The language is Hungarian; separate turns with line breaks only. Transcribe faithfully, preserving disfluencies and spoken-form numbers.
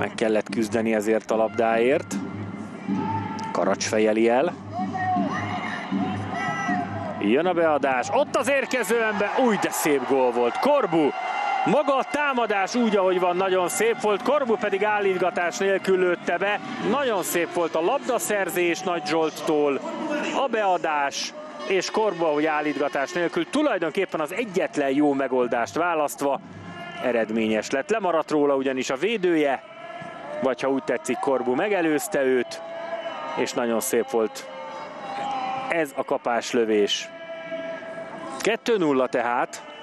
Meg kellett küzdeni ezért a labdáért. Karacs fejeli el. Jön a beadás, ott az érkező ember, új de szép gól volt, Corbu! Maga a támadás úgy, ahogy van, nagyon szép volt, Corbu pedig állítgatás nélkül lőtte be. Nagyon szép volt a labdaszerzés Nagy Zsolttól, a beadás és Corbu, ahogy állítgatás nélkül tulajdonképpen az egyetlen jó megoldást választva eredményes lett. Lemaradt róla ugyanis a védője, vagy ha úgy tetszik, Corbu megelőzte őt, és nagyon szép volt ez a kapáslövés. kettő nulla tehát.